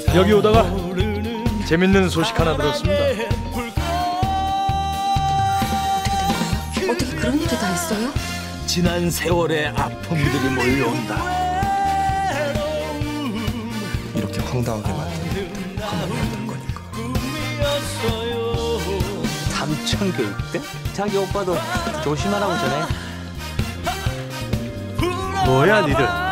여기 오다가 재밌는 소식 하나 들었습니다. 어떻게 그런 일이 다 있어요? 지난 세월의 아픔들이 몰려온다. 이렇게 황당하게 만드는 가만히 안 둘 거니까. 삼천교육대? 자기 오빠도 조심하라고 전해. 뭐야 니들?